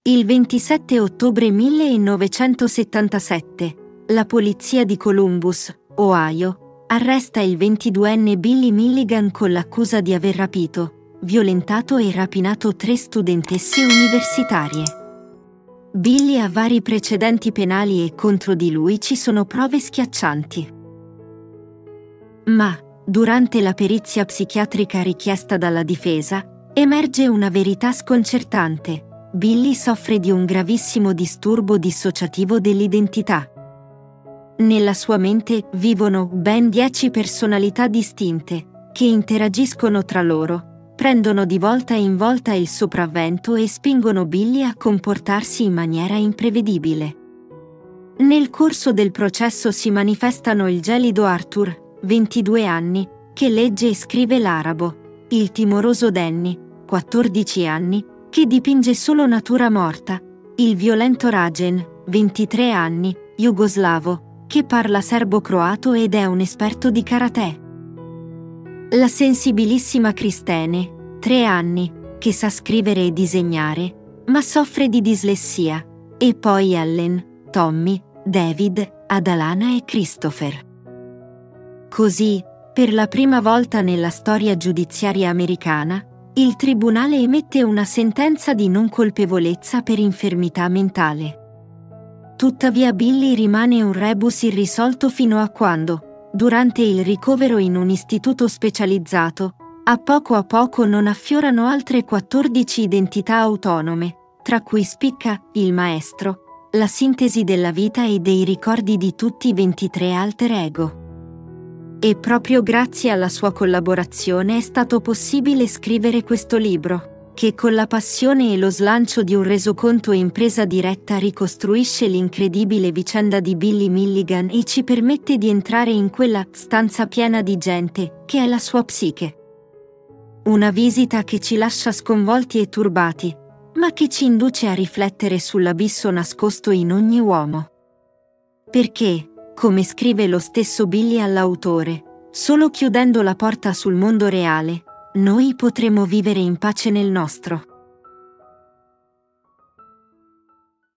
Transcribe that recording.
Il 27 ottobre 1977, la polizia di Columbus, Ohio, arresta il 22enne Billy Milligan con l'accusa di aver rapito, violentato e rapinato 3 studentesse universitarie. Billy ha vari precedenti penali e contro di lui ci sono prove schiaccianti. Ma, durante la perizia psichiatrica richiesta dalla difesa, emerge una verità sconcertante. Billy soffre di un gravissimo disturbo dissociativo dell'identità. Nella sua mente vivono ben 10 personalità distinte, che interagiscono tra loro, prendono di volta in volta il sopravvento e spingono Billy a comportarsi in maniera imprevedibile. Nel corso del processo si manifestano il gelido Arthur, 22 anni, che legge e scrive l'arabo, il timoroso Danny, 14 anni, che dipinge solo natura morta, il violento Rajen, 23 anni, jugoslavo, che parla serbo-croato ed è un esperto di karate. La sensibilissima Kristene, 3 anni, che sa scrivere e disegnare, ma soffre di dislessia, e poi Ellen, Tommy, David, Adalana e Christopher. Così, per la prima volta nella storia giudiziaria americana, il tribunale emette una sentenza di non colpevolezza per infermità mentale. Tuttavia Billy rimane un rebus irrisolto fino a quando, durante il ricovero in un istituto specializzato, a poco non affiorano altre 14 identità autonome, tra cui spicca il maestro, la sintesi della vita e dei ricordi di tutti i 23 alter ego. E proprio grazie alla sua collaborazione è stato possibile scrivere questo libro, che con la passione e lo slancio di un resoconto in presa diretta ricostruisce l'incredibile vicenda di Billy Milligan e ci permette di entrare in quella stanza piena di gente, che è la sua psiche. Una visita che ci lascia sconvolti e turbati, ma che ci induce a riflettere sull'abisso nascosto in ogni uomo. Perché, come scrive lo stesso Billy all'autore, solo chiudendo la porta sul mondo reale, noi potremo vivere in pace nel nostro.